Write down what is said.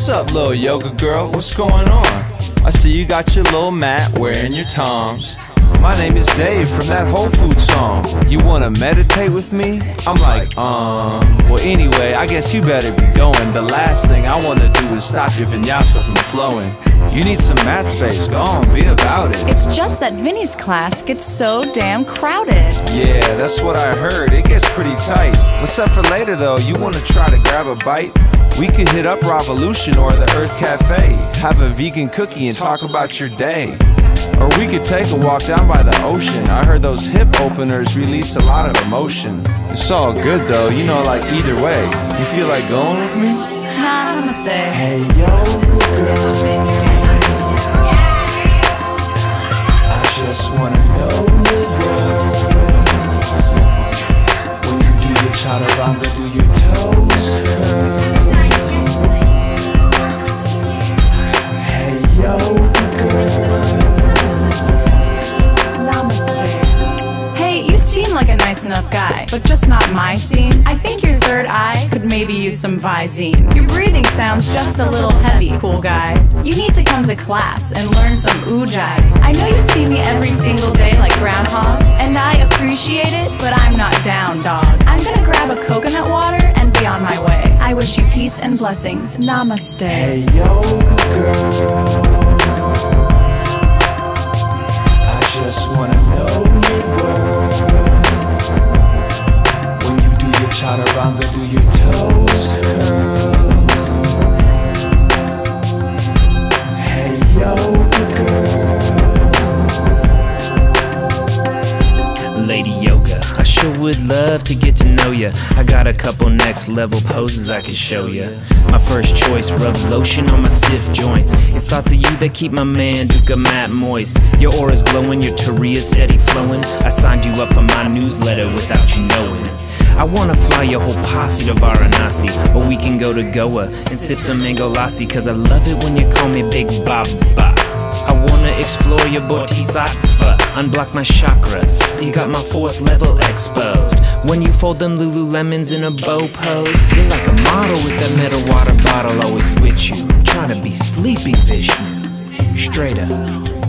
What's up, little yoga girl? What's going on? I see you got your little mat wearing your Toms. My name is Dave from that Whole Foods song. You wanna meditate with me? I'm like, well anyway, I guess you better be going. The last thing I wanna do is stop your vinyasa from flowing. You need some mat space, go on, be about it. It's just that Vinny's class gets so damn crowded. Yeah, that's what I heard, it gets pretty tight. What's up for later though, you wanna try to grab a bite? We could hit up Revolution or the Earth Cafe, have a vegan cookie and talk about your day. Or we could take a walk down by the ocean. I heard those hip openers release a lot of emotion. It's all good though, you know, like either way. You feel like going with me? Namaste. Hey yo, girl, I just wanna know, girl, when you do your chaturanga, do your toes curl? Hey yo, girl. Hey, you seem like a nice enough guy, but just not my scene. I think your third eye could maybe use some Visine. Your breathing sounds just a little heavy, cool guy. You need to come to class and learn some Ujjayi. I know you see me every single day like Groundhog, and I appreciate it, but I'm not down, dog. I'm gonna grab a coconut water and be on my way. I wish you peace and blessings. Namaste. Hey yo, girl, just wanna know, girl, when you do your chaturanga, do your toes curl? Hey yo, girl. Lady Yoga, I sure would love to get to know ya. I got a couple next level poses I can show ya. My first choice, rub lotion on my stiff joints. It's thoughts of you that keep my man Duca Matt moist. Your aura's glowing, your Taria's steady flowing. I signed you up for my newsletter without you knowing. I wanna fly your whole posse to Varanasi, or we can go to Goa and sip some mango lassi. Cause I love it when you call me Big Baba. I wanna explore your bodhisattva, unblock my chakras. You got my 4th level exposed. When you fold them Lululemons in a bow pose, you're like a model with that metal water bottle always with you. Trying to be Sleeping Vishnu, straight up.